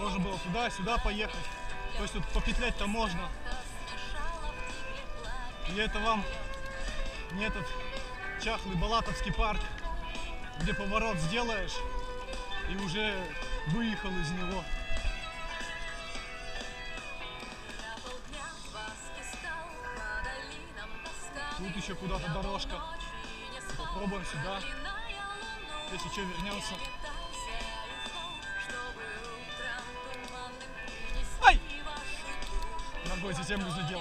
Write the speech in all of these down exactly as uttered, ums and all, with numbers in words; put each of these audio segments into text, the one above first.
Можно было туда-сюда поехать. То есть тут попетлять-то можно. И это вам не этот чахлый Балатовский парк, где поворот сделаешь и уже выехал из него. Тут еще куда-то дорожка. Попробуем сюда. Если что, вернемся. Ай! Ногой за землю задел.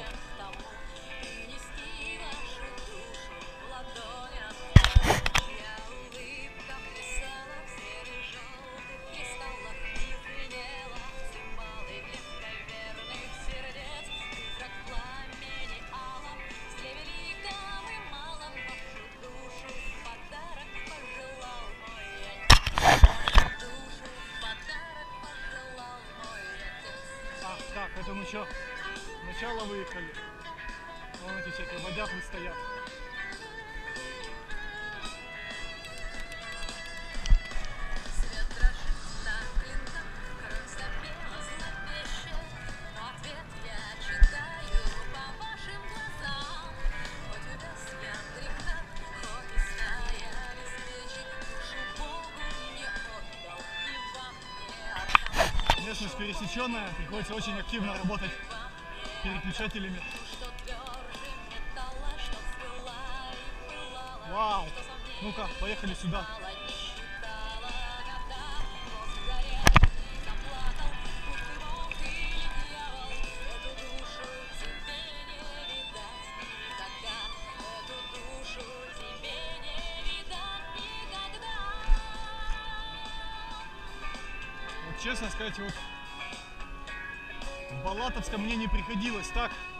Так, это мы что? Сначала выехали. Вон эти всякие водятлы стоят. Местность пересеченная, приходится очень активно работать переключателями. Вау! Ну-ка, поехали сюда. Вот честно сказать, вот в Балатовском мне не приходилось так